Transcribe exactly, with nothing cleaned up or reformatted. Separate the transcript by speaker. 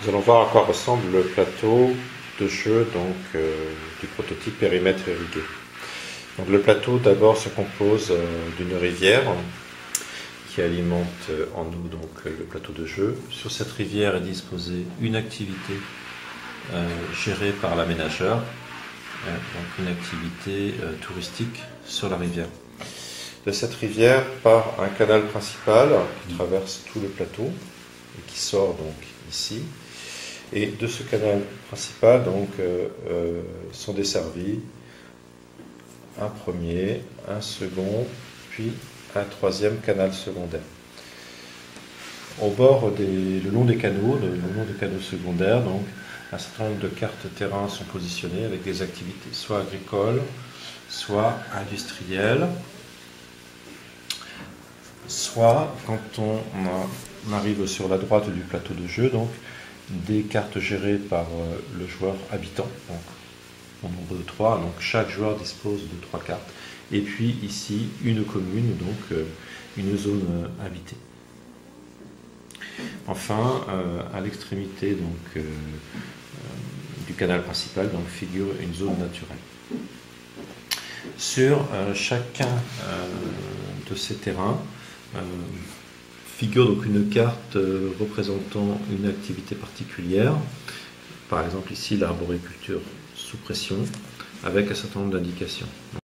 Speaker 1: Nous allons voir à quoi ressemble le plateau de jeu donc, euh, du prototype périmètre irrigué. Donc, le plateau d'abord se compose euh, d'une rivière qui alimente euh, en eau donc, le plateau de jeu. Sur cette rivière est disposée une activité euh, gérée par l'aménageur, euh, donc une activité euh, touristique sur la rivière. De cette rivière part un canal principal qui traverse tout le plateau et qui sort donc ici. Et de ce canal principal donc, euh, euh, sont desservis un premier, un second, puis un troisième canal secondaire. Au bord, des, le long des canaux, le, le long des canaux secondaires, donc, un certain nombre de cartes terrain sont positionnées avec des activités soit agricoles, soit industrielles, soit, quand on, on arrive sur la droite du plateau de jeu, donc, des cartes gérées par euh, le joueur habitant, donc en nombre de trois, donc chaque joueur dispose de trois cartes, et puis ici une commune, donc euh, une zone euh, habitée. Enfin, euh, à l'extrémité donc euh, euh, du canal principal, donc figure une zone naturelle. Sur euh, chacun euh, de ces terrains euh, figure donc une carte euh, représentant une activité particulière, par exemple ici l'arboriculture sous pression, avec un certain nombre d'indications.